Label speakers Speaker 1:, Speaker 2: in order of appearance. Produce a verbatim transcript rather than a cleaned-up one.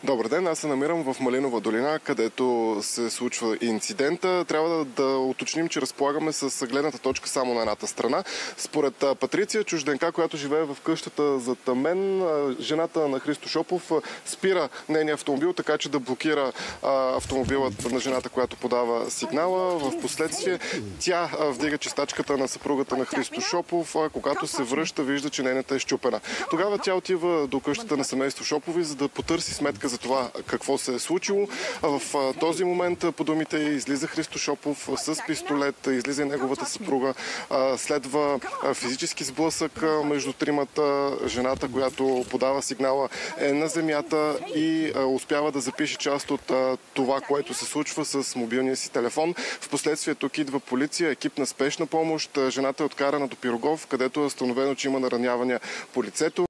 Speaker 1: Добър ден, аз се намирам в Малинова долина, където се случва инцидента. Трябва да, да уточним, че разполагаме с гледната точка само на едната страна. Според Патриция, чужденка, която живее в къщата зад мен, жената на Христо Шопов спира нейния автомобил, така че да блокира а, автомобилът на жената, която подава сигнала. В последствие тя вдига чистачката на съпругата на Христо Шопов. А, когато се връща, вижда, че нейната е счупена. Тогава тя отива до къщата на семейство Шопови, за да потърси сметка за това какво се е случило. В този момент, по думите й, излиза Христо Шопов с пистолет, излиза и неговата съпруга. Следва физически сблъсък между тримата. Жената, която подава сигнала, е на земята и успява да запише част от това, което се случва с мобилния си телефон. Впоследствие тук идва полиция, екип на спешна помощ. Жената е откарана до Пирогов, където е установено, че има наранявания по лицето.